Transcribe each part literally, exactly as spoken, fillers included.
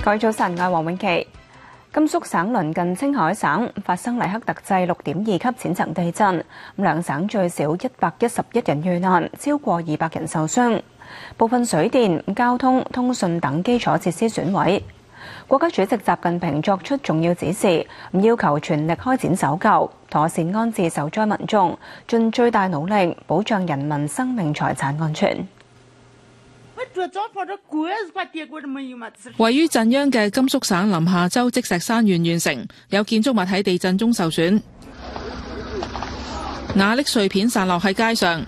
各位早晨，我係黃永琪。甘肅省鄰近青海省發生黎克特制六點二級淺層地震，兩省最少一百一十一人遇難，超過二百人受傷，部分水電、交通、通訊等基礎設施損毀。國家主席習近平作出重要指示，要求全力開展搜救，妥善安置受災民眾，盡最大努力保障人民生命財產安全。 位於震央嘅甘肅省臨夏州積石山縣縣城，有建築物喺地震中受損，瓦礫碎片散落喺街上。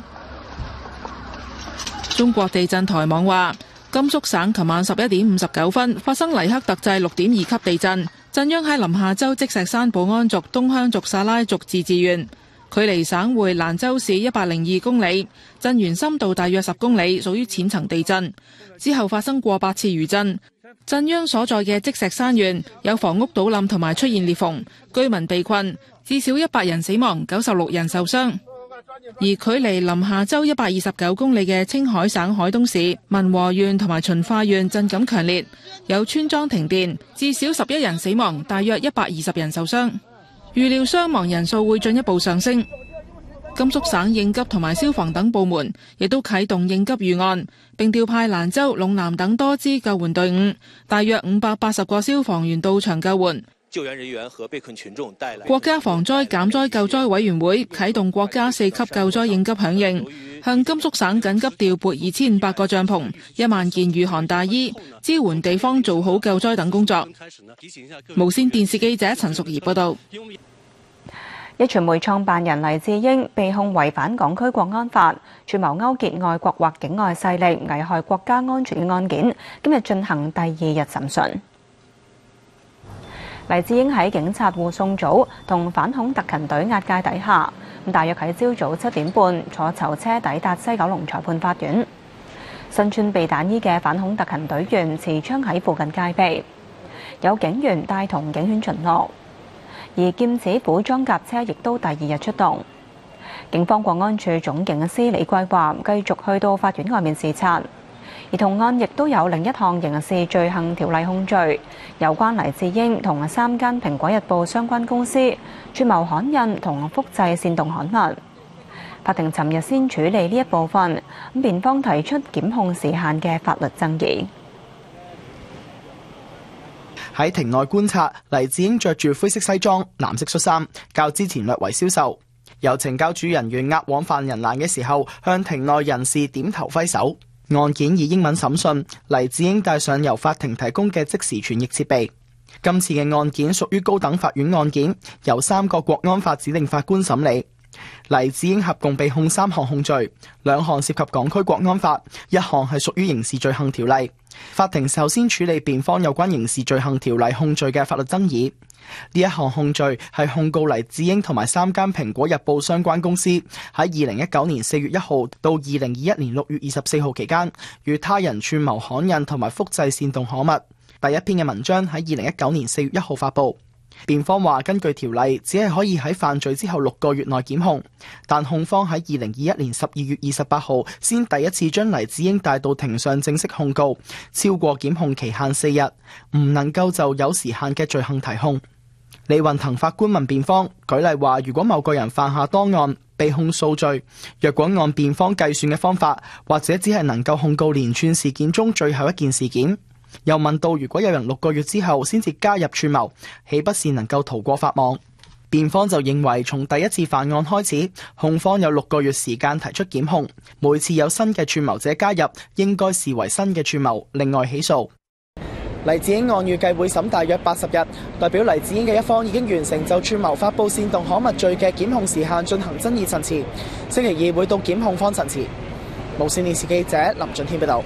中國地震台網話，甘肅省琴晚十一點五十九分發生黎克特制六點二級地震，震央喺臨夏州積石山保安族東鄉族薩拉族自治縣，距離省會蘭州市一百零二公里，震源深度大約十公里，屬於淺層地震。之後發生過百次餘震。震央所在嘅積石山縣有房屋倒冧同埋出現裂縫，居民被困，至少一百人死亡，九十六人受傷。而距離臨夏州一百二十九公里嘅青海省海東市民和縣同埋循化縣震感強烈，有村莊停電，至少十一人死亡，大約一百二十人受傷。預料傷亡人數會進一步上升。甘肅省應急同埋消防等部門亦都啟動應急預案，並調派蘭州、隴南等多支救援隊伍，大約五百八十個消防員到場救援。 救援人員和被困群眾帶來。 國家防災減災救災委員會啟動國家四級救災應急響應，向甘肅省緊急調撥二千五百個帳篷、一萬件御寒大衣，支援地方做好救災等工作。無線電視記者陳淑儀報道。 壹傳媒創辦人黎智英被控違反港區國安法，串謀勾結外國或境外勢力危害國家安全嘅案件，今日進行第二日審訊。黎智英喺警察護送組同反恐特勤隊押解底下，咁大約喺朝早七點半坐囚車抵達西九龍裁判法院。身穿避彈衣嘅反恐特勤隊員持槍喺附近戒備，有警員帶同警犬巡邏。而劍齒虎裝甲車亦都第二日出動。警方國安處總警司李桂華繼續去到法院外面視察。而同案亦都有另一項刑事罪行條例控罪，有關黎智英同三間蘋果日報相關公司串謀刊印同複製煽動刊物。法庭尋日先處理呢一部分，咁辯方提出檢控時限嘅法律爭議。 喺庭內觀察，黎智英着住灰色西裝、藍色恤衫，較之前略為消瘦。有懲教署人員押往犯人欄嘅時候，向庭內人士點頭揮手。案件以英文審訊，黎智英帶上由法庭提供嘅即時傳譯設備。今次嘅案件屬於高等法院案件，由三個國安法指定法官審理。黎智英合共被控三項控罪，兩項涉及港區國安法，一項係屬於刑事罪行條例。法庭首先處理辯方有關刑事罪行條例控罪嘅法律爭議。呢一項控罪係控告黎智英同埋三間蘋果日報相關公司喺二零一九年四月一號到二零二一年六月二十四號期間，與他人串謀刊印同埋複製煽動刊物。第一篇嘅文章喺二零一九年四月一號發布。辯方話根據條例只係可以喺犯罪之後六個月內檢控，但控方喺二零二一年十二月二十八號先第一次將黎智英帶到庭上正式控告，超過檢控期限四日，唔能夠就有時限嘅罪行提控。李運騰法官問辯方，舉例話如果某個人犯下多案被控數罪，若果按辯方計算嘅方法，或者只係能夠控告連串事件中最後一件事件。又問到如果有人六個月之後先至加入串謀，豈不是能夠逃過法網？辯方就認為從第一次犯案開始，控方有六個月時間提出檢控，每次有新嘅串謀者加入，應該視為新嘅串謀，另外起訴。黎智英案預計會審大約八十日，代表黎智英嘅一方已經完成就串謀發布煽動刊物罪嘅檢控時限進行爭議陳詞，星期二會到檢控方陳詞。無線電視記者林俊天報道。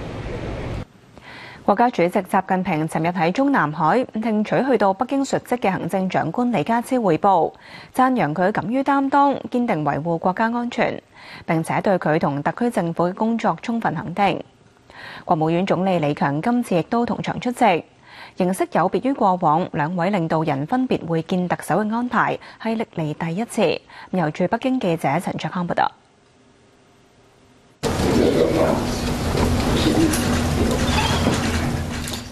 國家主席習近平尋日喺中南海聽取去到北京述職嘅行政長官李家超匯報，讚揚佢敢於擔當，堅定維護國家安全，並且對佢同特區政府嘅工作充分肯定。國務院總理李強今次亦都同場出席，形式有別於過往兩位領導人分別會見特首嘅安排，係歷嚟第一次。由駐北京記者陳卓康報道。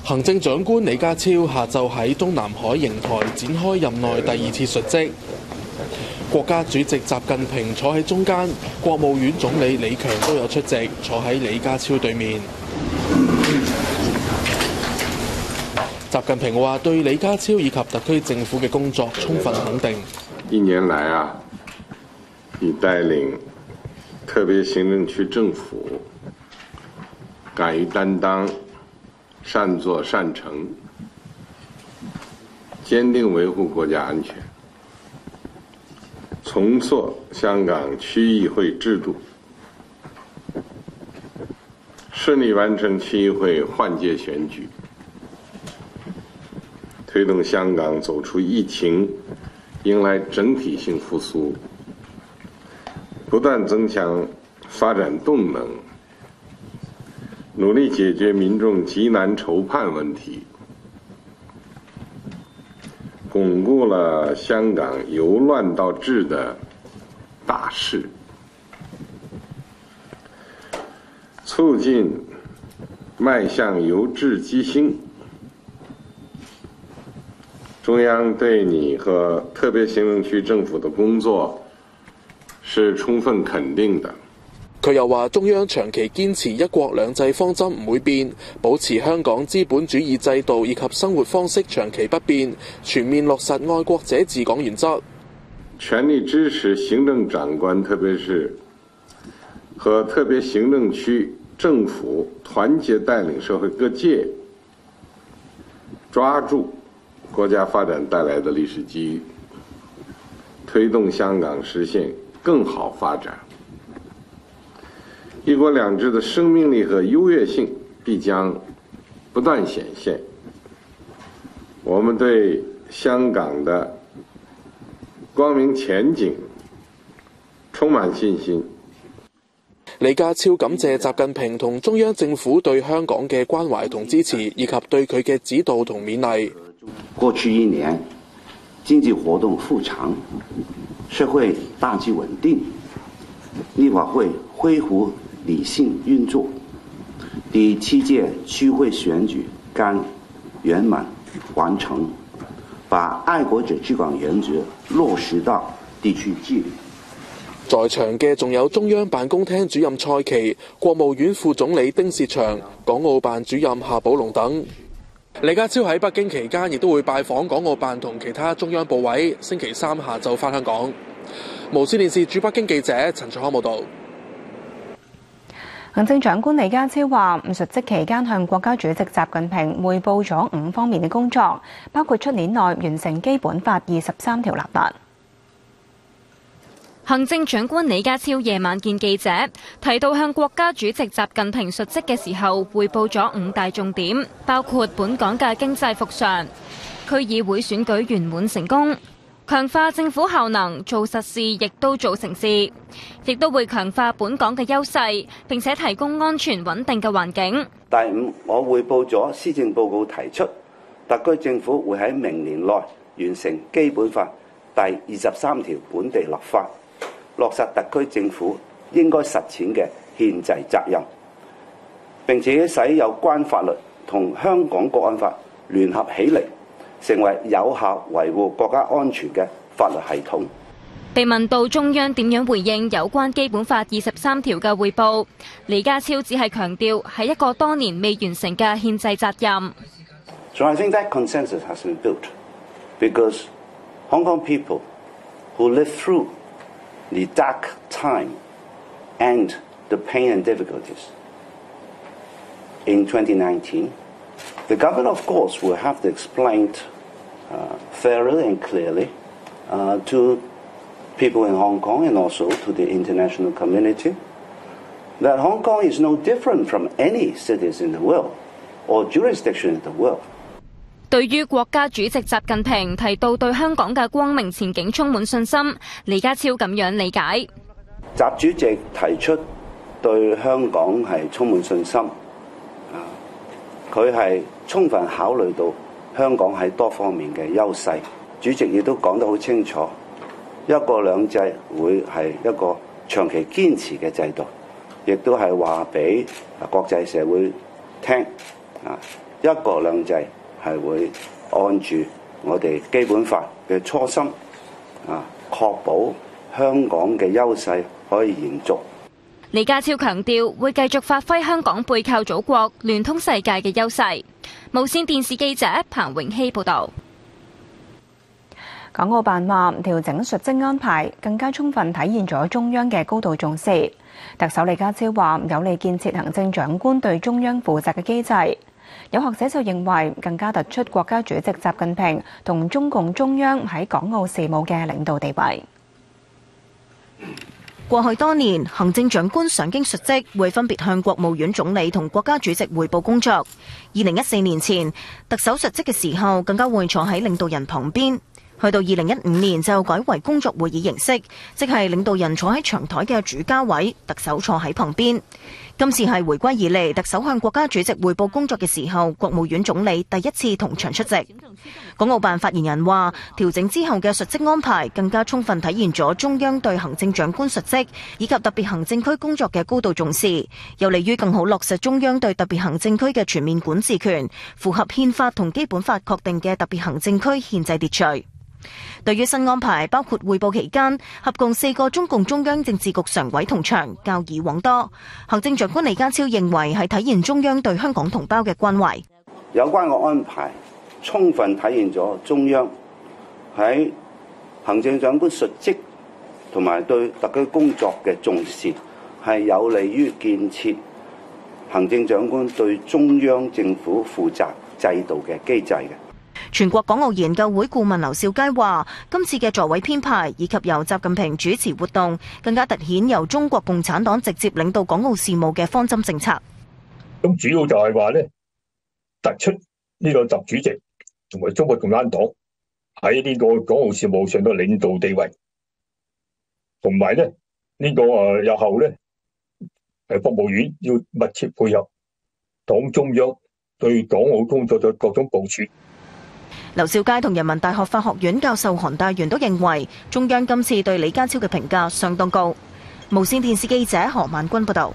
行政長官李家超下晝喺東南海瀛台展開任內第二次述職，國家主席習近平坐喺中間，國務院總理李強都有出席，坐喺李家超對面。習近平話對李家超以及特區政府嘅工作充分肯定。 一年來啊，你帶領特別行政區政府敢於擔當，善作善成，堅定維護國家安全，重塑香港區議會制度，順利完成區議會換屆選舉，推動香港走出疫情，迎來整體性復甦，不斷增強發展動能，努力解決民眾急難愁盼問題，鞏固了香港由亂到治的大勢，促進邁向由治及興。中央對你和特別行政區政府的工作是充分肯定的。 佢又話中央長期堅持一國兩制方針唔會變，保持香港資本主義制度以及生活方式長期不變，全面落實愛國者治港原則， 全力支持行政長官特別是和特別行政區政府團結帶領社會各界，抓住國家發展帶來的歷史機遇，推動香港實現更好發展。一國兩制的生命力和優越性必將不斷顯現，我們對香港的光明前景充滿信心。 李家超感謝習近平同中央政府對香港嘅關懷同支持，以及對佢嘅指導同勉勵。 過去一年，經濟活動復常，社會大局穩定，立法會恢復理性運作，第七屆區會選舉剛圓滿完成，把愛國者治港原則落實到地區治理。 在場嘅仲有中央辦公廳主任蔡奇、國務院副總理丁薛祥、港澳辦主任夏寶龍等。李家超喺北京期間亦都會拜訪港澳辦同其他中央部委，星期三下晝返香港。無線電視駐北京記者陳卓康報道。 行政長官李家超話，述職期間向國家主席習近平匯報咗五方面嘅工作，包括出年內完成基本法二十三條立法。 行政長官李家超夜晚見記者，提到向國家主席習近平述職嘅時候，匯報咗五大重點，包括本港嘅經濟復常、區議會選舉圓滿成功、強化政府效能，做實事亦都做成事，亦都會強化本港嘅優勢，並且提供安全穩定嘅環境。 第五，我匯報咗施政報告提出，特區政府會喺明年內完成基本法第二十三條本地立法，落實特區政府應該實踐嘅憲制責任，並且使有關法律同香港國安法聯合起嚟，成為有效維護國家安全嘅法律系統。 被問到中央點樣回應有關基本法二十三條嘅匯報，李家超只係強調係一個多年未完成嘅憲制責任。 So I think that consensus has been built because Hong Kong people who lived through the dark time and the pain and difficulties in twenty nineteen, the government of course will have to explain uh, fairly and clearly uh, to people in Hong Kong and also to the international community that Hong Kong is no different from any cities in the world or jurisdiction in the world. 對於國家主席習近平提到對香港嘅光明前景充滿信心，李家超咁樣理解。 習主席提出對香港係充滿信心，佢係充分考慮到香港喺多方面嘅優勢。主席亦都講得好清楚，一國兩制會係一個長期堅持嘅制度，亦都係話俾國際社會聽啊。 一國兩制係會按住我哋基本法嘅初心啊，確保香港嘅優勢可以延續。 李家超強調會繼續發揮香港背靠祖國、聯通世界嘅優勢。無線電視記者彭永熙報導。 港澳辦話調整述職安排，更加充分體現咗中央嘅高度重視。特首李家超話有利建設行政長官對中央負責嘅機制。有學者就認為更加突出國家主席習近平同中共中央喺港澳事務嘅領導地位。 過去多年，行政長官上京述職會分別向國務院總理同國家主席匯報工作。二零一四年前，特首述職嘅時候更加會坐喺領導人旁邊。去到二零一五年就改為工作會議形式，即係領導人坐喺長台嘅主家位，特首坐喺旁邊。今次係回歸以嚟，特首向國家主席匯報工作嘅時候，國務院總理第一次同場出席。港澳辦發言人話，調整之後嘅述職安排更加充分體現咗中央對行政長官述職以及特別行政區工作嘅高度重視，有利於更好落實中央對特別行政區嘅全面管治權，符合憲法同基本法確定嘅特別行政區憲制秩序。對於新安排，包括匯報期間合共四個中共中央政治局常委同場，較以往多。行政長官李家超認為係體現中央對香港同胞嘅關懷。 有關嘅安排充分體現咗中央喺行政長官述職同埋對特區工作嘅重視，係有利於建設行政長官對中央政府負責制度嘅機制嘅。 全國港澳研究會顧問劉兆佳話，今次嘅座位編排以及由習近平主持活動，更加凸顯由中國共產黨直接領導港澳事務嘅方針政策。 咁主要就係話咧，突出呢個習主席同埋中國共產黨喺呢個港澳事務上嘅領導地位，同埋咧呢個誒日後咧誒國務院要密切配合黨中央對港澳工作嘅各種部署。 劉兆佳同人民大學法學院教授韓大元都認為，中央今次對李家超嘅評價相當高。無線電視記者何萬君報道。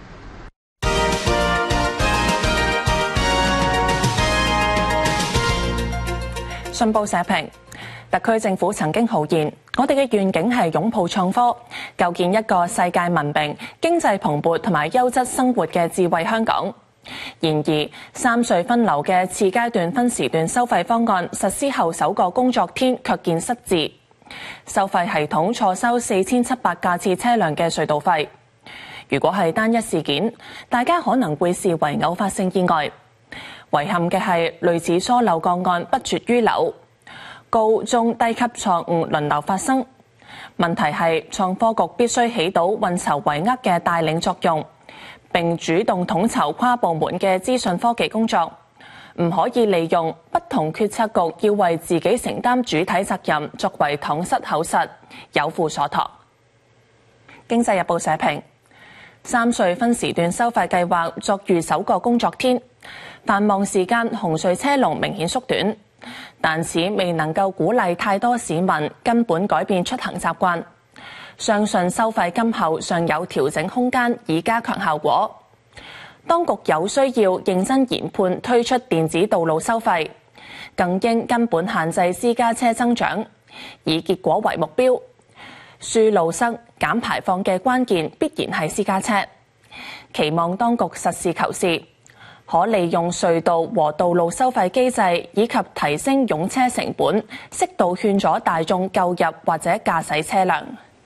信報社評，特區政府曾經豪言，我哋嘅願景係擁抱創科，構建一個世界文明、經濟蓬勃同埋優質生活嘅智慧香港。然而，三隧分流嘅次階段分時段收費方案實施後首個工作天卻見失智，收費系統錯收四千七百架次車輛嘅隧道費。如果係單一事件，大家可能會視為偶發性意外。遺憾嘅係，類似疏漏個案不絕於縷，高中低級錯誤輪流發生。問題係創科局必須起到運籌帷幄嘅帶領作用，並主動統籌跨部門嘅資訊科技工作，唔可以利用不同決策局要為自己承擔主體責任作為搪塞口實，有負所託。經濟日報社評，三隧分時段收費計劃作逾首個工作天，繁忙時間紅隧車龍明顯縮短，但此未能夠鼓勵太多市民根本改變出行習慣。相信收費今後尚有調整空間，以加強效果。當局有需要認真研判推出電子道路收費，更應根本限制私家車增長，以結果為目標。疏路塞減排放嘅關鍵必然係私家車，期望當局實事求是，可利用隧道和道路收費機制，以及提升用車成本，適度勸阻大眾購入或者駕駛車輛。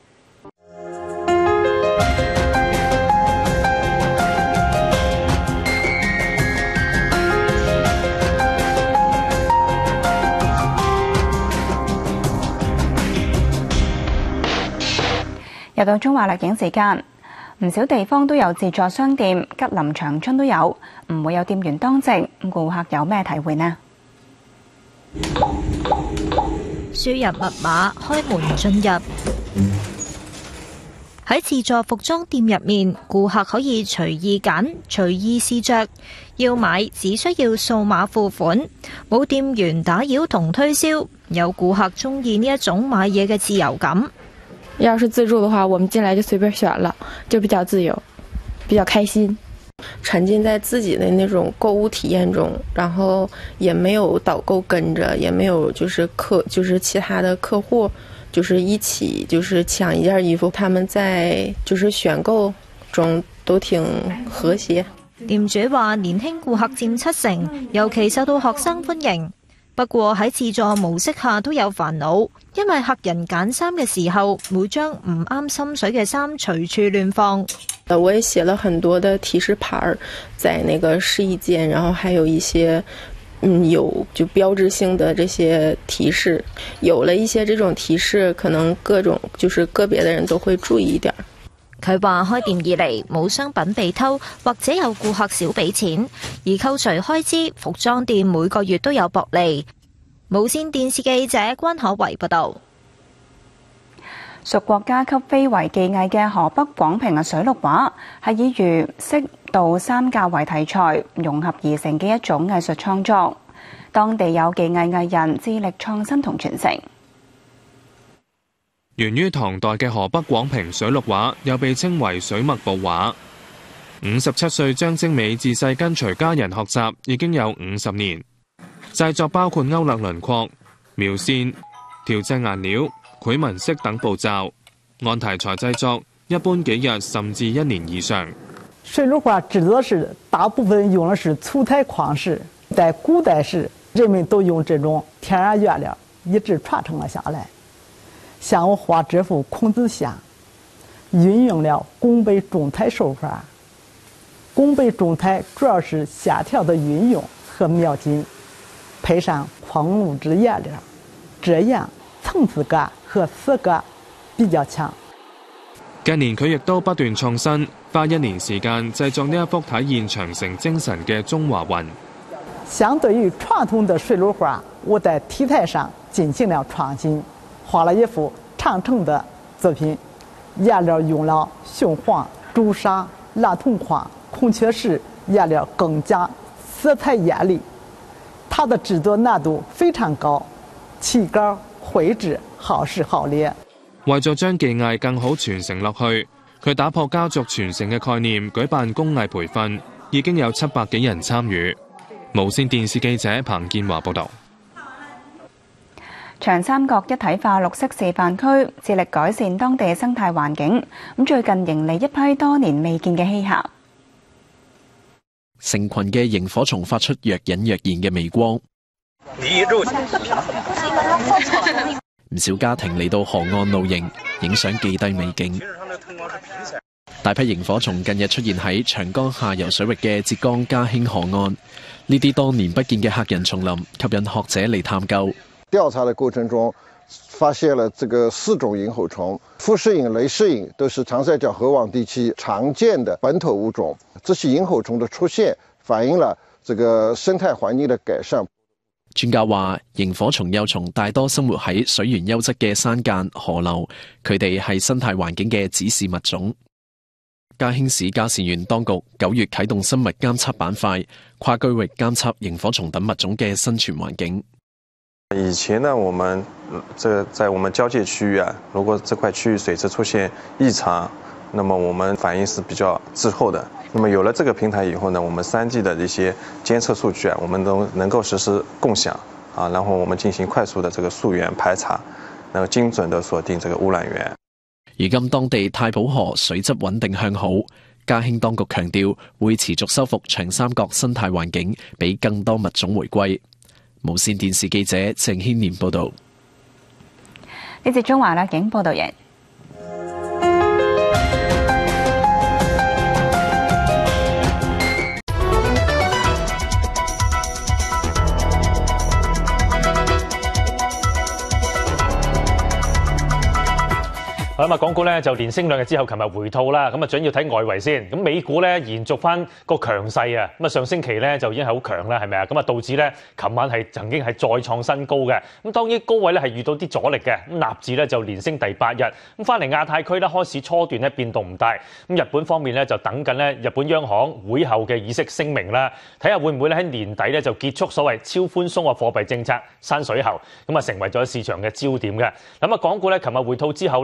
又到中華略影時間，唔少地方都有自助商店，吉林長春都有，唔會有店員當值，顧客有咩體會呢？ 輸入密碼開門進入。喺自助服裝店入面，顧客可以隨意揀、隨意試着，要買只需要掃碼付款，冇店員打擾同推銷，有顧客中意呢一種買嘢嘅自由感。 要是自助的話，我們進來就隨便選了，就比較自由，比較開心。 沉浸在自己的那种购物体验中，然后也没有导购跟着，也没有就是客就是其他的客户就是一起就是抢一件衣服，他們在就是選購中都挺和諧。 店主話年輕顧客佔七成，尤其受到學生歡迎。不過喺自助模式下都有煩惱，因為客人揀衫嘅時候會將唔啱心水嘅衫隨處亂放。 我也寫了很多的提示牌在那個試衣間，然後還有一些嗯有就標誌性的這些提示，有了一些這種提示，可能各種就是個別的人都會注意一點。 佢話開店以嚟冇商品被偷，或者有顧客少俾錢，而扣除開支，服裝店每個月都有薄利。無線電視記者關可維報導。 屬國家級非遺技藝嘅河北廣平嘅水陸畫，係以魚、色、道三教為題材融合而成嘅一種藝術創作。當地有技藝藝人致力創新同傳承。 源於唐代嘅河北廣平水陸畫，又被稱為水墨步畫。五十七歲張精美自細跟隨家人學習，已經有五十年。製作包括勾勒輪廓、描線、調製顏料、繪紋飾等步驟。按題材製作，一般幾日甚至一年以上。 水陸畫製作時，大部分用的是粗彩框飾。在古代時，人們都用這種天然原料，一直傳承了下來。像我畫這幅孔子像，運用了拱北重彩手法。拱北重彩主要是線條的運用和描金，配上礦物質顏料，這樣層次感和色感比較強。 近年佢亦都不斷創新，花一年時間製作呢一幅體現長城精神嘅中華雲。 相對於傳統的水陸畫，我在題材上進行了創新，畫了一幅長城的作品，顏料用了雄黃、朱砂、藍銅黃、孔雀石顏料，更加色彩豔麗。它的製作難度非常高，漆膏、繪製耗時耗力。 為咗將技藝更好傳承落去，佢打破家族傳承嘅概念，舉辦工藝培訓，已經有七百幾人參與。無線電視記者彭建華報導。 長三角一體化綠色示範區致力改善當地生態環境，咁最近迎嚟一批多年未見嘅稀客。 成群嘅螢火蟲發出若隱若現嘅微光，唔少家庭嚟到河岸露營，影相記低美景。大批螢火蟲近日出現喺長江下游水域嘅浙江嘉興河岸，呢啲多年不見嘅客人叢林吸引學者嚟探究。 調查的過程中，發現了這個四種螢火蟲，副食蟻、雷食蟻都是長三角河灣地區常見的本土物種。這些螢火蟲的出現，反映了這個生態環境的改善。 專家話，螢火蟲幼蟲大多生活喺水源優質嘅山澗、河流，佢哋係生態環境嘅指示物種。嘉興市嘉善縣當局九月啟動生物監測板塊，跨區域監測螢火蟲等物種嘅生存環境。 以前呢，我們這在我們交界區域啊，如果這塊區域水質出現異常，那麼我們反應是比較滯後的。那麼有了這個平台以後呢，我們三 G 的一些監測數據啊，我們都能夠實施共享啊，然後我們進行快速的這個溯源排查，能夠精準的鎖定這個污染源。 如今當地太保河水質穩定向好，嘉興當局強調會持續修復長三角生態環境，俾更多物種回歸。無線電視記者鄭軒年報道。 呢節中華啦警報道完。 咁啊，港股咧就連升兩日之後，琴日回吐啦。咁啊，主要睇外圍先。咁美股咧延續翻個強勢啊。咁啊，上星期咧就已經係好強啦，係咪啊？咁啊，道指咧琴晚係曾經係再創新高嘅。咁當然高位咧係遇到啲阻力嘅。咁納指咧就連升第八日。咁翻嚟亞太區咧開始初段咧變動唔大。咁日本方面咧就等緊咧日本央行會後嘅議息聲明啦，睇下會唔會咧喺年底咧就結束所謂超寬鬆嘅貨幣政策山水喉。咁啊，成為咗市場嘅焦點嘅。咁啊，港股咧琴日回吐之後咧，今朝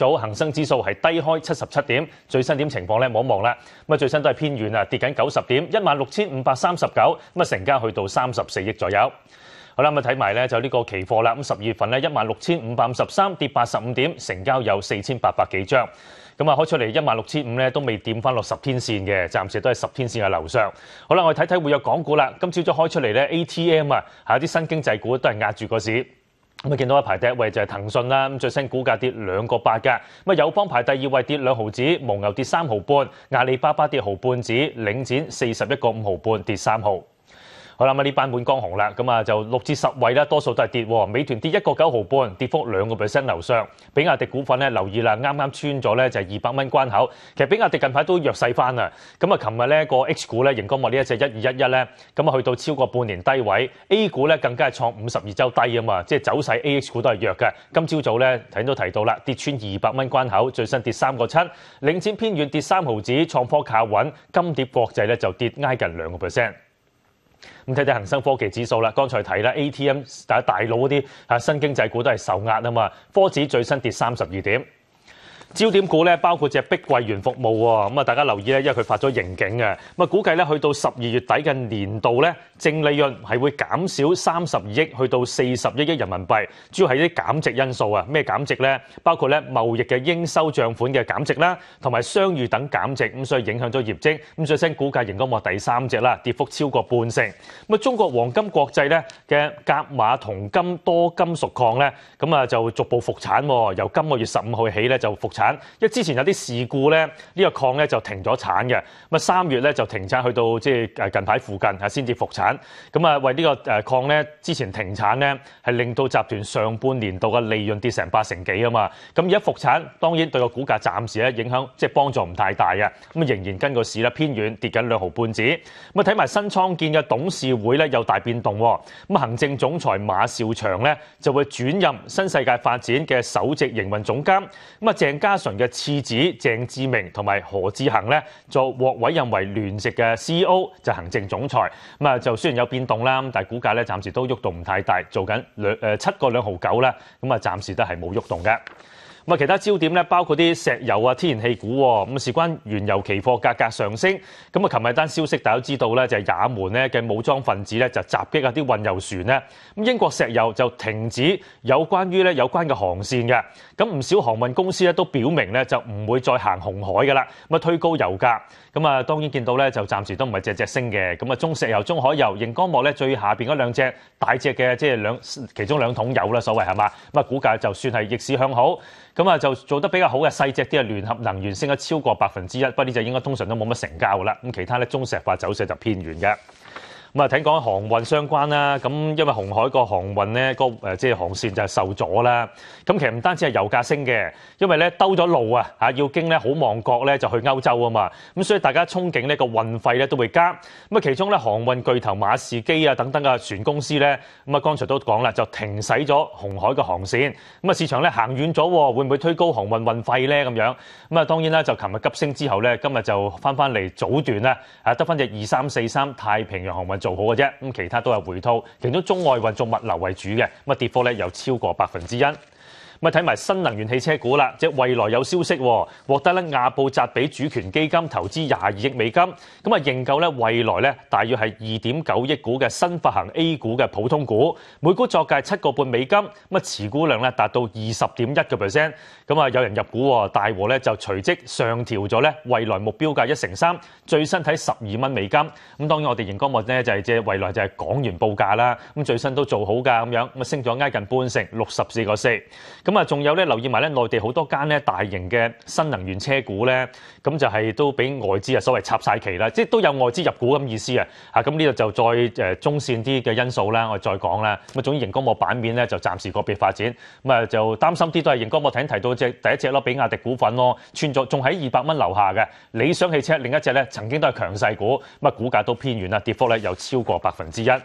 早恒生指數係低開七十七點，最新點情況咧望一望啦。咁啊最新都係偏軟啊，跌緊九十點，一萬六千五百三十九，咁啊成交去到三十四億左右。好啦，咁啊睇埋咧就呢個期貨啦。咁十二月份咧一萬六千五百五十三，跌八十五點，成交有四千八百幾張。咁啊開出嚟一萬六千五咧都未掂翻落十天線嘅，暫時都係十天線嘅樓上。好啦，我哋睇睇會有港股啦。今朝早開出嚟咧 A T M 啊，係有啲新經濟股都係壓住個市。咁啊，見到一排第一位就係騰訊啦，咁最新股價跌兩個八㗎。咁啊，友邦排第二位跌兩毫子，蒙牛跌三毫半，阿里巴巴跌毫半子，領展四十一個五毫半跌三毫。好啦，咁呢班滿江紅啦，咁啊就六至十位啦，多數都係跌喎。美團跌一個九毫半，跌幅兩個 percent 樓上。比亞迪股份咧留意啦，啱啱穿咗咧就係二百蚊關口。其實比亞迪近排都弱勢翻啊。咁啊，琴日咧個 H 股咧，熒光幕呢一隻一二一一咧，咁啊去到超過半年低位。A 股咧更加係創五十二週低啊嘛，即係走勢 A H 股都係弱嘅。今朝早咧睇到提到啦，跌穿二百蚊關口，最新跌三個七。領展偏軟跌三毫子，創科靠穩。金蝶國際咧就跌挨近兩個 percent。咁睇睇恒生科技指數啦，剛才睇啦 A T M 大大佬嗰啲啊新經濟股都係受壓啊嘛，科指最新跌三十二點。焦點股咧包括隻碧桂園服務喎，咁啊大家留意咧，因為佢發咗盈警嘅，咁啊估計咧去到十二月底嘅年度咧淨利潤係會減少三十二億去到四十一億人民幣，主要係啲減值因素啊。咩減值咧？包括咧貿易嘅應收帳款嘅減值啦，同埋商譽等減值，咁所以影響咗業績。咁最新股價熒光幕第三隻啦，跌幅超過半成。咁啊中國黃金國際咧嘅甲馬銅金多金屬礦咧，咁啊就逐步復產，由今個月十五號起咧就復產。因為之前有啲事故咧，呢個礦咧就停咗產嘅，咁啊三月咧就停產，去到即係誒近排附近啊先至復產。咁啊為呢個誒礦咧之前停產咧，係令到集團上半年度嘅利潤跌成八成幾啊嘛。咁而家復產，當然對個股價暫時咧影響即係幫助唔太大嘅。咁啊仍然跟個市咧偏軟，跌緊兩毫半子。咁啊睇埋新創建嘅董事會咧有大變動喎。咁行政總裁馬紹祥咧就會轉任新世界發展嘅首席營運總監。咁啊鄭家純嘅次子鄭志明同埋何志恒咧，就獲委任為聯席嘅 C E O， 就行政總裁。咁啊，就雖然有變動啦，但係股價咧暫時都喐動唔太大，做緊兩誒七個兩毫九啦。咁啊，暫時都係冇喐動嘅。咁啊，其他焦點咧包括啲石油啊、天然氣股喎。咁事關原油期貨價格上升。咁啊，琴日單消息大家都知道咧，就係也門咧嘅武裝分子咧就襲擊啊啲運油船咧。咁英國石油就停止有關於咧有關嘅航線嘅。咁唔少航運公司咧都表明咧就唔會再行紅海嘅啦。咁啊，推高油價。咁啊，當然見到咧就暫時都唔係隻隻升嘅。咁啊，中石油、中海油、熒光幕咧最下邊嗰兩隻大隻嘅，即係兩其中兩桶油啦，所謂係嘛。咁啊，股價就算係逆市向好。咁啊，就做得比較好嘅細隻啲啊，聯合能源升咗超過百分之一，不過呢隻應該通常都冇乜成交㗎啦。咁其他咧，中石化走勢就偏軟嘅。咁啊，聽講航運相關啦，咁因為紅海個航運咧，個誒即係航線就係受阻啦。咁其實唔單止係油價升嘅，因為咧兜咗路啊，嚇要經咧好望角咧就去歐洲啊嘛。咁所以大家憧憬呢個運費咧都會加。咁啊，其中咧航運巨頭馬士基啊等等嘅船公司咧，咁啊剛才都講啦，就停駛咗紅海嘅航線。咁啊，市場咧行遠咗，會唔會推高航運運費咧？咁樣咁啊，當然啦，就琴日急升之後咧，今日就翻翻嚟早段啦，啊得翻隻二三四三太平洋航運做好嘅啫，咁其他都係回吐，其中中外運做物流為主嘅，咁啊跌幅咧有超過百分之一。咁啊睇埋新能源汽車股啦，即係蔚來有消息喎，獲得咧亞布扎比主權基金投資廿二億美金，咁啊認購咧蔚來咧大約係二點九億股嘅新發行 A 股嘅普通股，每股作價七個半美金，咁啊持股量咧達到二十點一個 percent，咁啊有人入股喎，大和咧就隨即上調咗咧蔚來目標價一成三，最新睇十二蚊美金，咁當然我哋熒光幕咧就係即係蔚來就係港元報價啦，咁最新都做好㗎咁樣，咁啊升咗挨近半成，六十四個四。咁啊，仲有咧留意埋咧，內地好多間咧大型嘅新能源車股咧，咁就係都俾外資啊所謂插晒旗啦，即係都有外資入股咁意思啊。嚇，咁呢度就再誒中線啲嘅因素啦，我哋再講啦。咁啊，總之熒光幕版面咧就暫時個別發展，咁啊就擔心啲都係熒光幕頭先提到隻第一隻咯，比亞迪股份咯，串咗仲喺二百蚊樓下嘅。理想汽車另一隻咧曾經都係強勢股，咁啊股價都偏軟啦，跌幅咧有超過百分之一。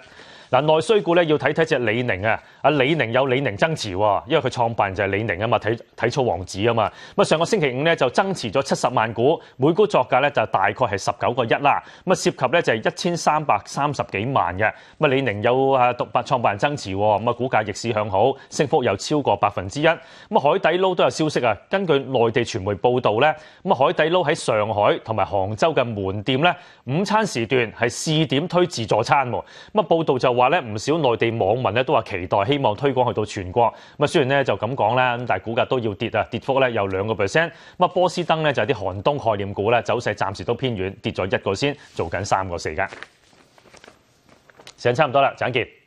嗱，內需股咧要睇睇隻李寧啊，阿李寧有李寧增持喎，因為佢創辦就係李寧啊嘛，體體操王子啊嘛。咁啊上個星期五咧就增持咗七十萬股，每股作價咧就大概係十九個一啦。咁啊涉及咧就係一千三百三十幾萬嘅。咁啊李寧有啊獨白創辦人增持喎，咁啊股價逆市向好，升幅又超過百分之一。咁啊海底撈都有消息啊，根據內地傳媒報道咧，咁啊海底撈喺上海同埋杭州嘅門店咧，午餐時段係試點推自助餐。咁啊報道就話咧，唔少內地網民咧都話期待，希望推廣去到全國。咁啊雖然咧就咁講啦，咁但係股價都要跌啊，跌幅咧有兩個 percent。咁啊波司登咧就係啲寒冬概念股咧，走勢暫時都偏軟，跌咗一個先，做緊三個四㗎。時間差唔多啦，陣見。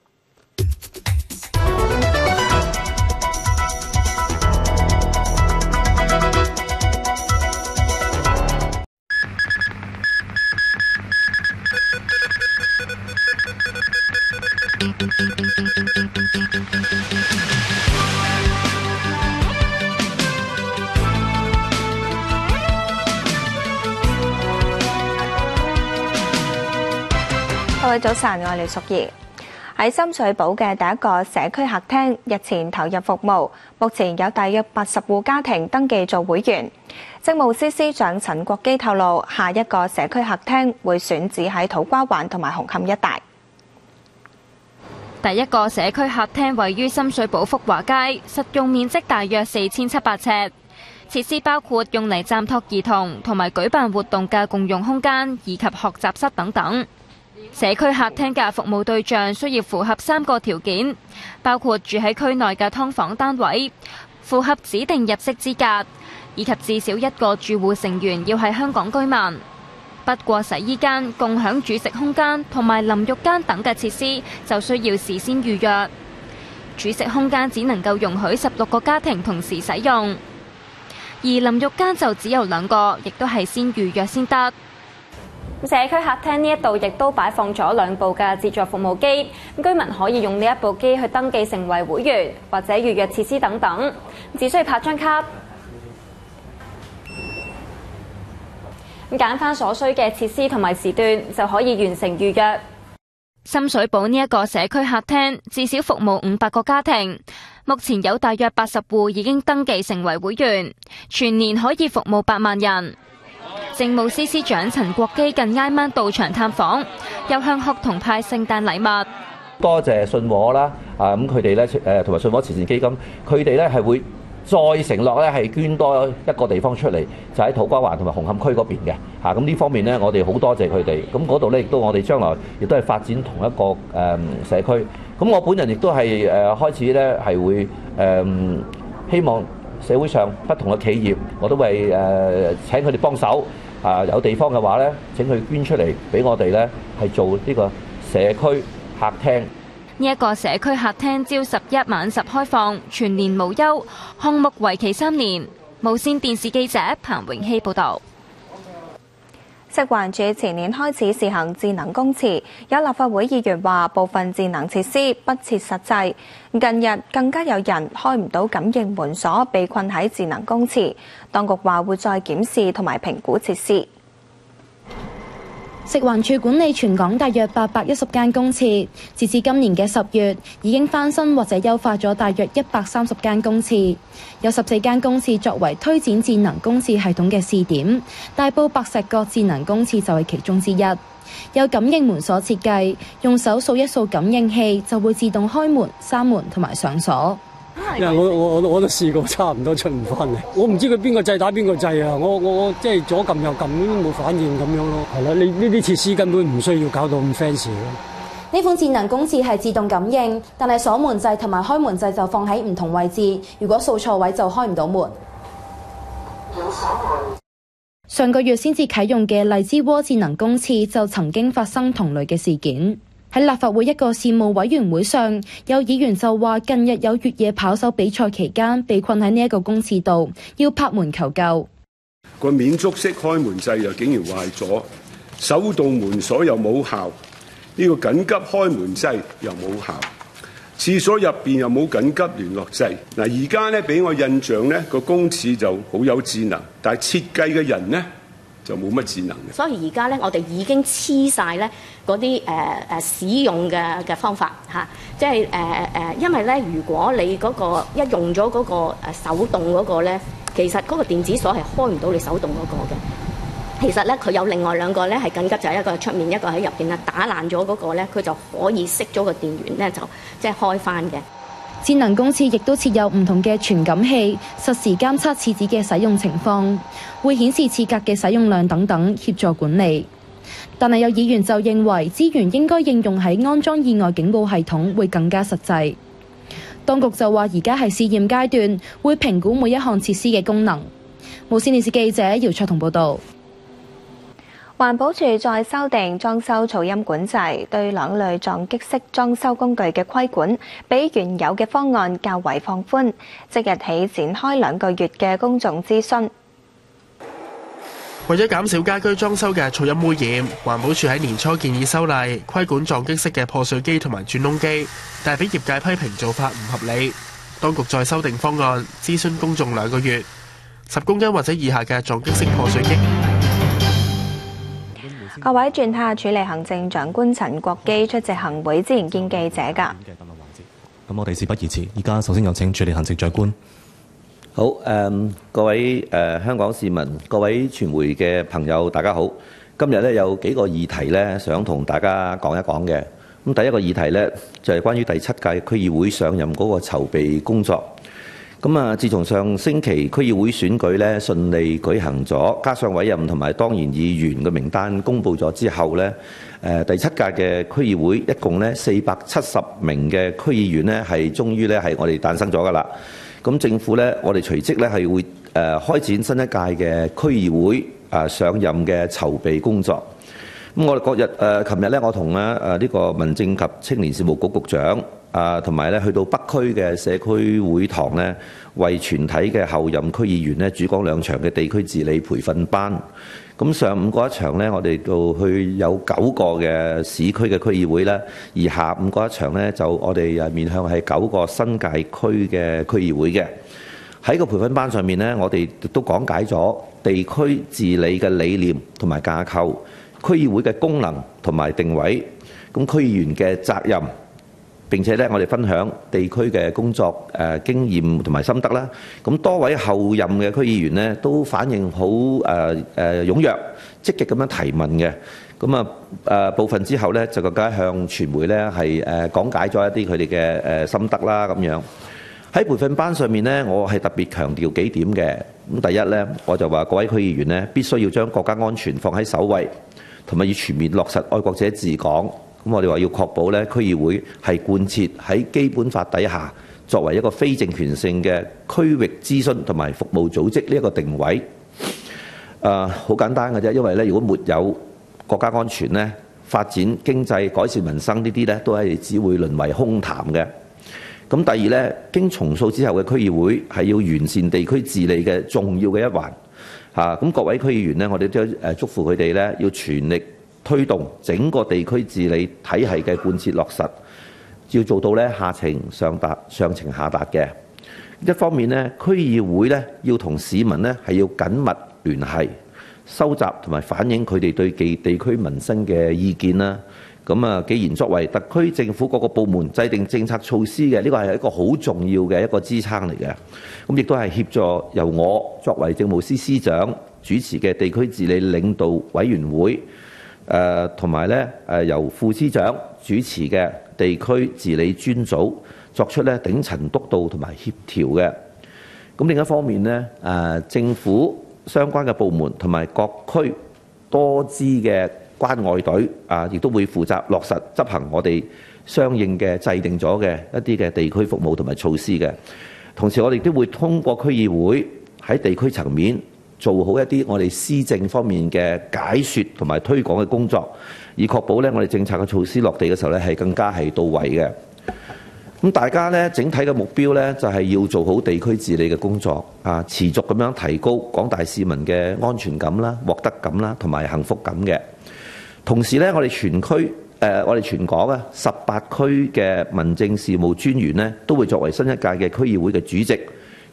各位早晨，我係廖淑儀。喺深水埗嘅第一個社區客廳日前投入服務，目前有大約八十戶家庭登記做會員。政務司司長陳國基透露，下一個社區客廳會選址喺土瓜灣同埋紅磡一帶。 第一個社區客廳位於深水埗福華街，實用面積大約四千七百尺，設施包括用嚟暫託兒童同埋舉辦活動嘅共用空間，以及學習室等等。社區客廳嘅服務對象需要符合三個條件，包括住喺區內嘅劏房單位，符合指定入息資格，以及至少一個住戶成員要係香港居民。不過洗衣間、共享煮食空間同埋淋浴間等嘅設施就需要事先預約。煮食空間只能夠容許十六個家庭同時使用，而淋浴間就只有兩個，亦都係先預約先得。社區客廳呢一度亦都擺放咗兩部嘅自助服務機，居民可以用呢一部機去登記成為會員或者預約設施等等，只需要拍張卡，咁揀翻所需嘅設施同埋時段就可以完成預約。深水埗呢一個社區客廳至少服務五百個家庭，目前有大約八十戶已經登記成為會員，全年可以服務八萬人。政務司司長陳國基近挨晚到場探訪，又向學童派聖誕禮物。 多謝信和啦，啊咁佢哋咧誒同埋信和慈善基金，佢哋咧係會再承諾咧係捐多一個地方出嚟，就喺土瓜灣同埋紅磡區嗰邊嘅嚇。咁呢方面咧，我哋好多謝佢哋。咁嗰度咧亦都我哋將來亦都係發展同一個誒社區。咁我本人亦都係誒開始咧係會誒希望社會上不同嘅企業，我都會誒請佢哋幫手。啊，有地方嘅話咧，請佢捐出嚟俾我哋咧，係做呢個社區客廳。 呢一個社區客廳朝十一晚十開放，全年無休，項目為期三年。無線電視記者彭永熙報導。 食環署前年開始試行智能公廁，有立法會議員話部分智能設施不切實際。近日更加有人開唔到感應門鎖，被困喺智能公廁。當局話會再檢視同埋評估設施。 食環署管理全港大約八百一十間公廁，截至今年嘅十月，已經翻新或者優化咗大約一百三十間公廁，有十四間公廁作為推展智能公廁系統嘅試點，大埔白石角智能公廁就係其中之一。有感應門鎖設計，用手掃一掃感應器就會自動開門、閂門同埋上鎖。 因為我我我都試過，差唔多出唔翻嚟。我唔知佢邊個掣打邊個掣啊！我我我即係左撳右撳都冇反應咁樣咯。係啦，你呢啲設施根本唔需要搞到咁 fancy 咯。 呢款智能公廁係自動感應，但係鎖門掣同埋開門掣就放喺唔同位置。如果掃錯位就開唔到門。上個月先至啟用嘅荔枝窩智能公廁就曾經發生同類嘅事件。喺立法會一個事務委員會上，有議員就話近日有越野跑手比賽期間被困喺呢一個公廁度，要拍門求救。 個免觸式開門掣又竟然壞咗，手動門鎖又冇效，呢個緊急開門掣又冇效，廁所入邊又冇緊急聯絡掣。嗱，而家咧俾我印象咧個公廁就好有智能，但係設計嘅人呢就冇乜智能嘅。 所以而家咧，我哋已經黐晒咧嗰啲誒誒使用嘅嘅方法嚇、啊，即係誒誒，因為咧，如果你嗰、嗰個一用咗嗰個誒手動嗰個咧，其實嗰個電子鎖係開唔到你手動嗰個嘅。其實咧，佢有另外兩個咧係緊急，就係一個喺出面，一個喺入邊啦。打爛咗嗰個咧，佢就可以熄咗個電源咧，就即係開翻嘅。 智能公廁亦都設有唔同嘅傳感器，實時監測廁紙嘅使用情況，會顯示廁格嘅使用量等等，協助管理。但係有議員就認為資源應該應用喺安裝意外警報系統，會更加實際。當局就話而家係試驗階段，會評估每一項設施嘅功能。無線電視記者姚卓彤報導。 環保署再修訂裝修噪音管制，對兩類撞擊式裝修工具嘅規管，比原有嘅方案較為放寬。即日起展開兩個月嘅公眾諮詢。 為咗減少家居裝修嘅噪音污染，環保署喺年初建議修例規管撞擊式嘅破碎機同埋鑽窿機，但係俾業界批評做法唔合理。當局再修訂方案，諮詢公眾兩個月，十公斤或者以下嘅撞擊式破碎機。 各位轉下處理行政長官陳國基出席行會之前見記者㗎。 咁我哋事不宜遲，依家首先有請處理行政長官。 好，誒、嗯、各位誒、呃、香港市民、各位傳媒嘅朋友，大家好。今日咧有幾個議題咧，想同大家講一講嘅。咁第一個議題咧就係、是、關於第七屆區議會上任嗰個籌備工作。咁啊，自從上星期區議會選舉咧順利舉行咗，加上委任同埋當然議員嘅名單公佈咗之後咧，誒第七屆嘅區議會一共咧四百七十名嘅區議員咧係終於咧係我哋誕生咗㗎啦。咁政府咧，我哋隨即咧係會誒開展新一屆嘅區議會啊上任嘅籌備工作。咁我哋嗰日誒，琴日咧，我同咧誒呢個民政及青年事務局局長啊，同埋咧去到北區嘅社區會堂咧，為全體嘅候任區議員咧主講兩場嘅地區治理培訓班。咁上午嗰一場咧，我哋到去有九個嘅市區嘅區議會啦，而下午嗰一場咧，就我哋誒面向係九個新界區嘅區議會嘅。喺個培訓班上面咧，我哋亦都講解咗地區治理嘅理念同埋架構。區議會嘅功能同埋定位，咁區議員嘅責任，並且咧我哋分享地區嘅工作誒經驗同埋心得啦。咁多位候任嘅區議員呢，都反應好誒誒踴躍，積極咁樣提問嘅。咁啊誒部分之後咧，就更加向傳媒咧係誒講解咗一啲佢哋嘅誒心得啦咁樣。喺培訓班上面呢，我係特別強調幾點嘅。咁第一咧，我就話各位區議員呢，必須要將國家安全放喺首位。同埋要全面落實愛國者治港，咁我哋話要確保咧區議會係貫徹喺基本法底下作為一個非政權性嘅區域諮詢同埋服務組織呢一個定位。誒、呃，好簡單嘅啫，因為咧如果沒有國家安全咧，發展經濟、改善民生呢啲咧都係只會淪為空談嘅。咁第二咧，經重塑之後嘅區議會係要完善地區治理嘅重要嘅一環。嚇！咁各位區議員呢，我哋都誒祝福佢哋咧，要全力推動整個地區治理體系嘅貫徹落實，要做到咧下情上達、上情下達嘅。一方面呢，區議會咧要同市民呢係要緊密聯繫，收集同埋反映佢哋對地地區民生嘅意見啦。咁啊，既然作為特區政府各個部門制定政策措施嘅，呢個係一個好重要嘅一個支撐嚟嘅。咁亦都係協助由我作為政務司司長主持嘅地區治理領導委員會，誒同埋咧誒由副司長主持嘅地區治理專組作出咧頂層督導同埋協調嘅。咁另一方面呢，誒政府相關嘅部門同埋各區多支嘅關愛隊啊，亦都會負責落實執行我哋相應嘅制定咗嘅一啲嘅地區服務同埋措施嘅。同時，我哋都會通過區議會喺地區層面做好一啲我哋施政方面嘅解說同埋推廣嘅工作，以確保咧我哋政策嘅措施落地嘅時候咧係更加係到位嘅。咁大家咧整體嘅目標咧就係要做好地區治理嘅工作啊，持續咁樣提高廣大市民嘅安全感啦、獲得感啦同埋幸福感嘅。同時咧，我哋全區誒、呃，我哋全港啊十八區嘅民政事務專員呢，都會作為新一屆嘅區議會嘅主席，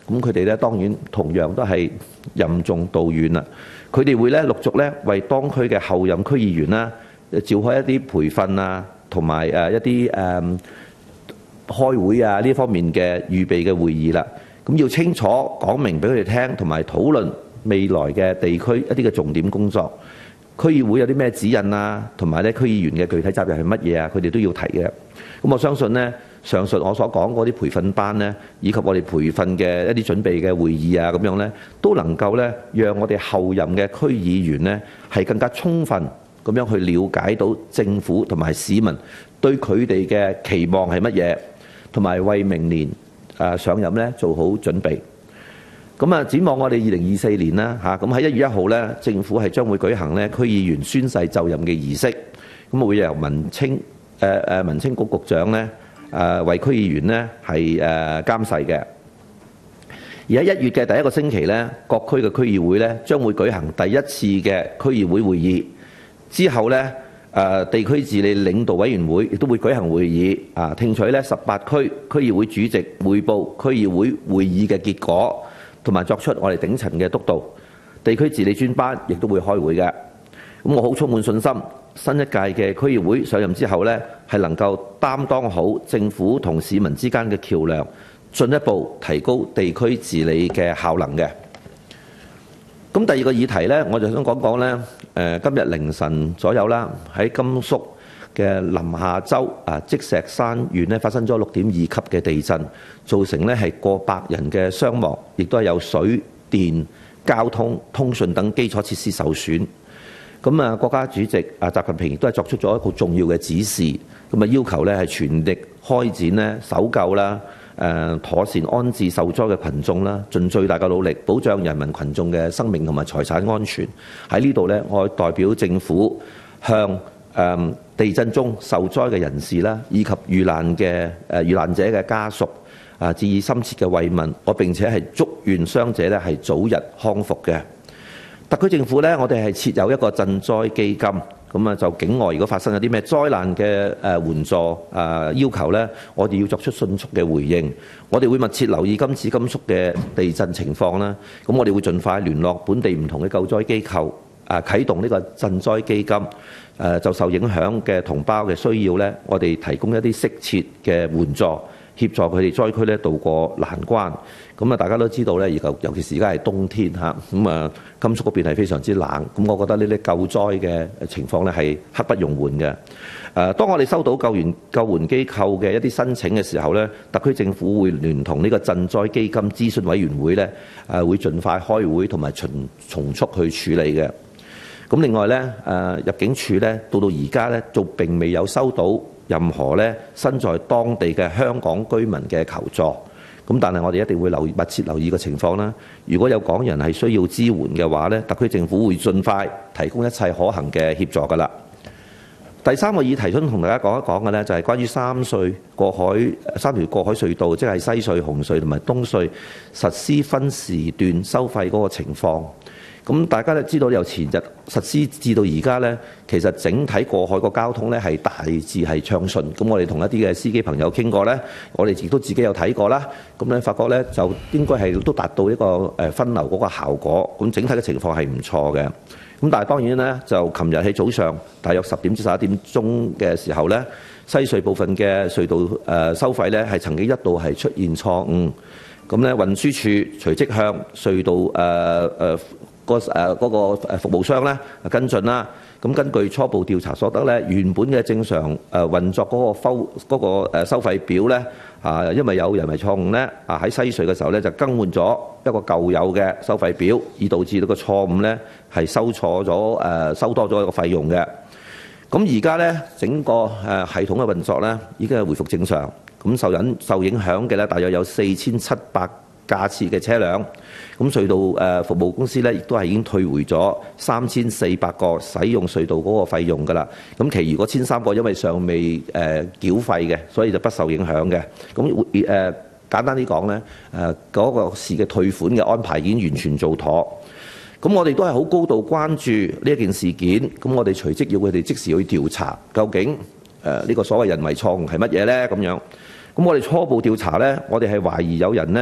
咁佢哋咧當然同樣都係任重道遠啦。佢哋會咧陸續咧為當區嘅候任區議員啦，召開一啲培訓啊，同埋誒一啲誒、嗯、開會啊呢方面嘅預備嘅會議啦。咁要清楚講明俾佢哋聽，同埋討論未來嘅地區一啲嘅重點工作。區議會有啲咩指引啊，同埋咧區議員嘅具體責任係乜嘢啊？佢哋都要提嘅。咁我相信呢，上述我所講嗰啲培訓班呢，以及我哋培訓嘅一啲準備嘅會議啊，咁樣呢，都能夠呢，讓我哋後任嘅區議員呢，係更加充分咁樣去了解到政府同埋市民對佢哋嘅期望係乜嘢，同埋為明年誒上任呢做好準備。咁啊，展望我哋二零二四年啦嚇，咁喺一月一號咧，政府係將會舉行咧區議員宣誓就任嘅儀式，咁會由民青誒誒民青局局長咧誒為區議員咧係誒監誓嘅。而喺一月嘅第一個星期咧，各區嘅區議會咧將會舉行第一次嘅區議會會議，之後咧誒地區治理領導委員會亦都會舉行會議啊，聽取咧十八區區議會主席彙報區議會會議嘅結果，同埋作出我哋頂層嘅督導，地區治理專班亦都會開會嘅。咁我好充滿信心，新一屆嘅區議會上任之後呢，係能夠擔當好政府同市民之間嘅橋梁，進一步提高地區治理嘅效能嘅。咁第二個議題呢，我就想講講呢，誒今日凌晨左右啦，喺甘肅嘅臨夏州啊積石山縣咧發生咗六點二級嘅地震，造成咧係過百人嘅傷亡，亦都係有水電、交通、通訊等基礎設施受損。咁啊，國家主席啊習近平亦都係作出咗一個重要嘅指示，咁啊要求咧係全力開展咧搜救啦、誒妥善安置受災嘅群眾啦，盡最大嘅努力保障人民群眾嘅生命同埋財產安全。喺呢度咧，我代表政府向誒地震中受災嘅人士啦，以及遇難嘅誒遇難者嘅家屬啊，致以深切嘅慰問。我並且係祝願傷者咧係早日康復嘅。特區政府咧，我哋係設有一個賑災基金，咁啊就境外如果發生有啲咩災難嘅誒援助啊要求咧，我哋要作出迅速嘅回應。我哋會密切留意今次甘肅嘅地震情況啦，咁我哋會盡快聯絡本地唔同嘅救災機構。啊！啟動呢個賑災基金，誒就受影響嘅同胞嘅需要呢，我哋提供一啲適切嘅援助，協助佢哋災區咧渡過難關。咁啊，大家都知道咧，而家尤其是而家係冬天嚇，咁啊，甘肅嗰邊係非常之冷。咁我覺得呢啲救災嘅情況咧係刻不容緩嘅。誒，當我哋收到救援救援機構嘅一啲申請嘅時候咧，特區政府會聯同呢個賑災基金諮詢委員會咧，誒會盡快開會同埋從從速去處理嘅。咁另外咧，誒入境處咧，到到而家咧，就並未有收到任何咧身在當地嘅香港居民嘅求助。咁但係我哋一定會留意密切留意個情況啦。如果有港人係需要支援嘅話咧，特區政府會盡快提供一切可行嘅協助㗎啦。第三個議題想同大家講一講嘅咧，就係關於三隧過海三條過海隧道，即係西隧、紅隧同埋東隧實施分時段收費嗰個情況。咁大家都知道，由前日實施至到而家呢，其實整體過海個交通呢係大致係暢順。咁我哋同一啲嘅司機朋友傾過呢，我哋亦都自己有睇過啦。咁咧發覺呢，就應該係都達到一個誒分流嗰個效果。咁整體嘅情況係唔錯嘅。咁但係當然呢，就琴日喺早上大約十點至十一點鐘嘅時候呢，西隧部分嘅隧道誒收費呢係曾經一度係出現錯誤。咁咧運輸署隨即向隧道誒誒。呃呃個誒嗰個誒服務商咧跟進啦，咁根據初步調查所得咧，原本嘅正常誒運作嗰個收嗰個誒收費表咧啊，因為有人為錯誤咧啊喺西隧嘅時候咧就更換咗一個舊有嘅收費表，以導致到個錯誤咧係收錯咗誒收多咗一個費用嘅。咁而家咧整個誒系統嘅運作咧已經係回復正常，咁受引受影響嘅咧大約有四千七百架次嘅車輛，咁隧道誒服務公司咧，亦都係已經退回咗三千四百個使用隧道嗰個費用㗎啦。咁其餘嗰千三個因為尚未誒繳費嘅，所以就不受影響嘅。咁誒簡單啲講咧，誒嗰個事嘅退款嘅安排已經完全做妥。咁我哋都係好高度關注呢一件事件。咁我哋隨即要佢哋即時去調查，究竟誒呢個所謂人為錯誤係乜嘢咧？咁樣。咁我哋初步調查咧，我哋係懷疑有人咧。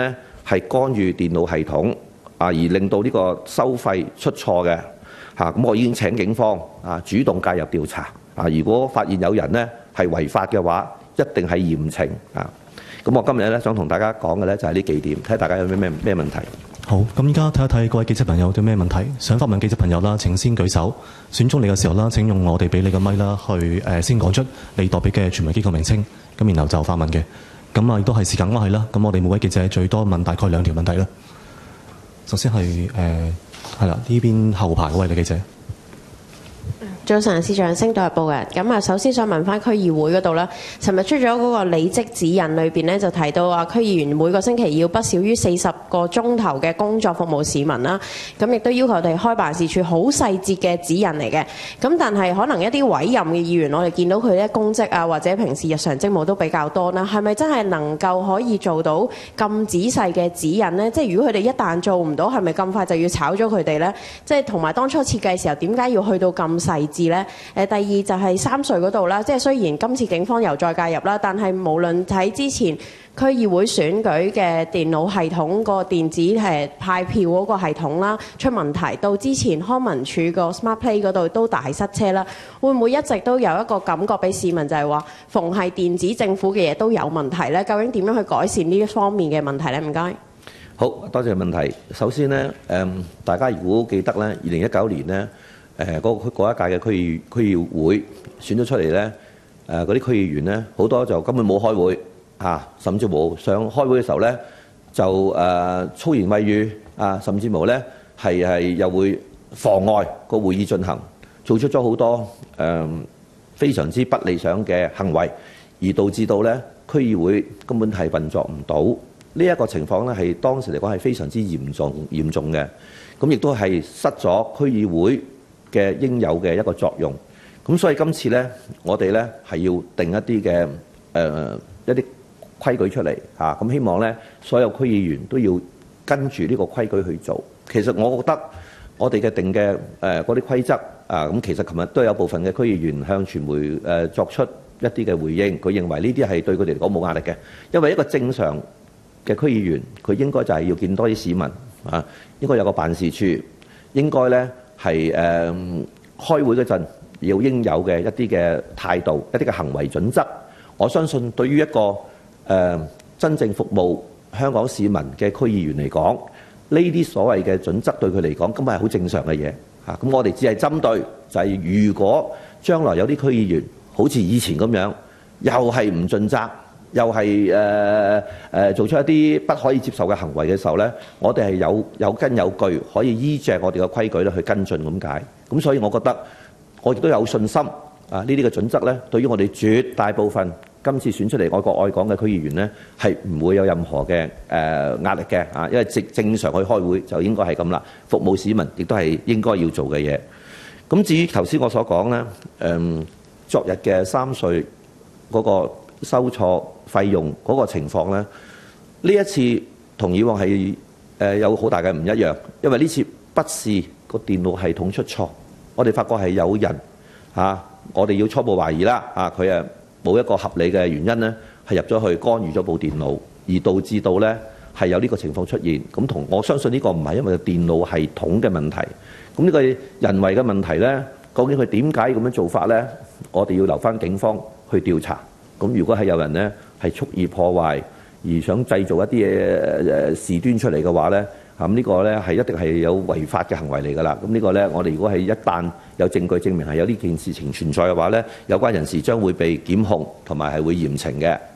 係干預電腦系統啊，而令到呢個收費出錯嘅嚇，咁我已經請警方啊主動介入調查啊。如果發現有人呢係違法嘅話，一定係嚴懲啊。咁我今日咧想同大家講嘅咧就係呢幾點，睇下大家有咩咩咩問題。 好，咁依家睇一睇各位記者朋友有啲咩問題，想發問記者朋友啦，請先舉手。選中你嘅時候啦，請用我哋俾你嘅咪啦，去誒、呃、先講出你代表嘅傳媒機構名稱，咁然後就發問嘅。咁啊，亦都係時間關係啦。咁我哋每位記者最多問大概兩條問題啦。首先係誒係啦，呢邊後排嗰位女記者。 早晨，司長，《星島日報》嘅。咁啊，首先想問翻區議會嗰度啦。尋日出咗嗰個履職指引裏邊呢，就提到話區議員每個星期要不少於四十個鐘頭嘅工作服務市民啦。咁亦都要求我哋開辦事處好細節嘅指引嚟嘅。咁但係可能一啲委任嘅議員，我哋見到佢咧公職啊，或者平時日常職務都比較多啦。係咪真係能夠可以做到咁仔細嘅指引呢？即係如果佢哋一旦做唔到，係咪咁快就要炒咗佢哋呢？即係同埋當初設計嘅時候，點解要去到咁細緻呢？誒，第二就係三隧嗰度啦，即係雖然今次警方又再介入啦，但係無論喺之前區議會選舉嘅電腦系統個電子誒派票嗰個系統啦出問題，到之前康文署個 Smart Play 嗰度都大塞車啦，會唔會一直都有一個感覺俾市民就係話，逢係電子政府嘅嘢都有問題呢？究竟點樣去改善呢一方面嘅問題呢？唔該。 好多謝問題。首先呢，誒大家如果記得呢，二零一九年呢。誒嗰嗰一屆嘅區議區議會選咗出嚟咧，誒嗰啲區議員咧好多就根本冇開會嚇、啊，甚至乎上開會嘅時候咧就誒、呃、粗言穢語啊，甚至乎咧係係又會妨礙個會議進行，做出咗好多誒、呃、非常之不理想嘅行為，而導致到咧區議會根本係運作唔到。呢、這、一個情況咧係當時嚟講係非常之嚴重嚴重嘅，咁亦都係失咗區議會嘅應有嘅一個作用，咁所以今次呢，我哋呢係要定一啲嘅誒一啲規矩出嚟嚇，咁、啊、希望呢所有區議員都要跟住呢個規矩去做。其實我覺得我哋嘅定嘅誒嗰啲規則啊，咁其實琴日都有部分嘅區議員向傳媒誒、呃、作出一啲嘅回應，佢認為呢啲係對佢哋嚟講冇壓力嘅，因為一個正常嘅區議員佢應該就係要見多啲市民啊，應該有個辦事處，應該呢。係誒、呃、開會嗰陣要應有嘅一啲嘅態度，一啲嘅行為準則。我相信對於一個誒、呃、真正服務香港市民嘅區議員嚟講，呢啲所謂嘅準則對佢嚟講根本係好正常嘅嘢嚇。咁、啊、我哋只係針對就係、是、如果將來有啲區議員好似以前咁樣，又係唔盡責，又係誒誒做出一啲不可以接受嘅行為嘅時候呢，我哋係有有根有據可以依著我哋嘅規矩咧去跟進咁解。咁所以我覺得我亦都有信心啊！呢啲嘅準則呢，對於我哋絕大部分今次選出嚟愛國愛港嘅區議員呢，係唔會有任何嘅誒、呃、壓力嘅啊！因為正正常去開會就應該係咁啦，服務市民亦都係應該要做嘅嘢。咁至於頭先我所講呢，誒、呃、昨日嘅三隧嗰個收錯費用嗰個情況呢，呢一次同以往係誒有好大嘅唔一樣，因為呢次不是個電腦系統出錯，我哋發覺係有人嚇、啊，我哋要初步懷疑啦，啊佢誒冇一個合理嘅原因呢，係入咗去干預咗部電腦，而導致到呢係有呢個情況出現。咁同我相信呢個唔係因為電腦系統嘅問題，咁呢個人為嘅問題呢，究竟佢點解咁樣做法呢？我哋要留返警方去調查。咁如果係有人呢係蓄意破壞而想製造一啲嘢誒事端出嚟嘅話呢，咁呢個呢係一定係有違法嘅行為嚟㗎啦。咁呢個呢，我哋如果係一旦有證據證明係有呢件事情存在嘅話呢，有關人士將會被檢控同埋係會嚴懲嘅。